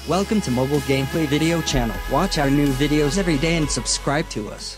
Welcome to Mobile Gameplay Video Channel. Watch our new videos every day and subscribe to us.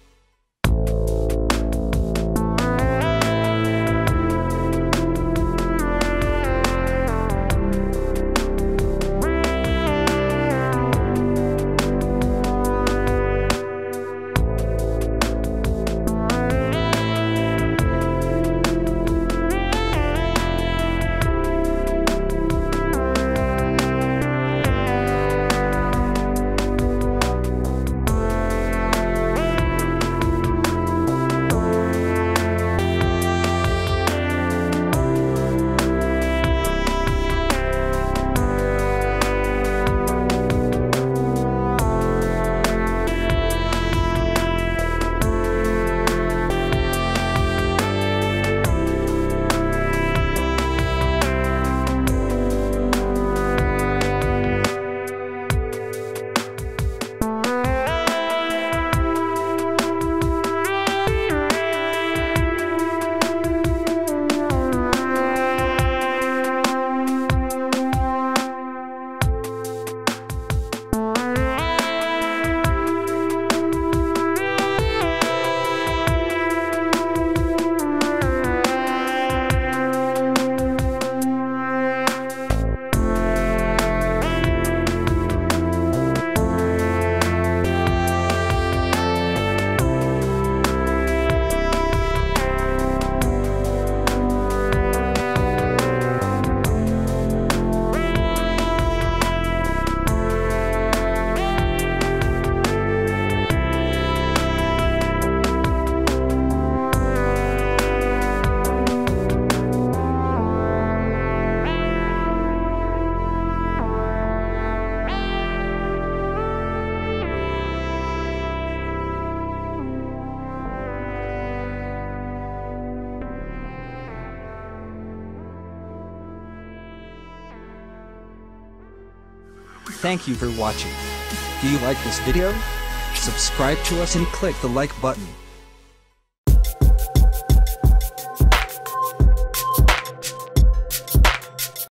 Thank you for watching. Do you like this video? Subscribe to us and click the like button.